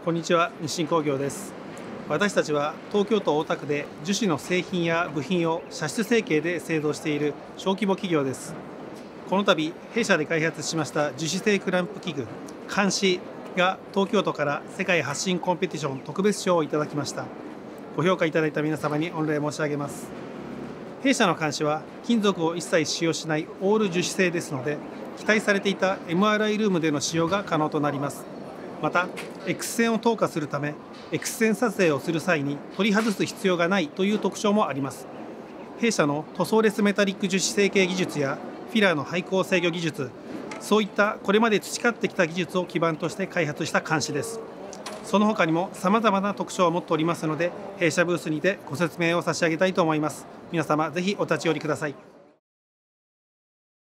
こんにちは、日清工業です。私たちは東京都大田区で樹脂の製品や部品を射出成形で製造している小規模企業です。この度、弊社で開発しました樹脂製クランプ器具鉗子が東京都から世界発信コンペティション特別賞をいただきました。ご評価いただいた皆様に御礼申し上げます。弊社の鉗子は金属を一切使用しないオール樹脂製ですので、期待されていた MRI ルームでの使用が可能となります。また X 線を透過するため X 線撮影をする際に取り外す必要がないという特徴もあります。弊社の塗装レスメタリック樹脂成形技術やフィラーの配光制御技術、そういったこれまで培ってきた技術を基盤として開発した鉗子です。その他にもさまざまな特徴を持っておりますので、弊社ブースにてご説明を差し上げたいと思います。皆様ぜひお立ち寄りください。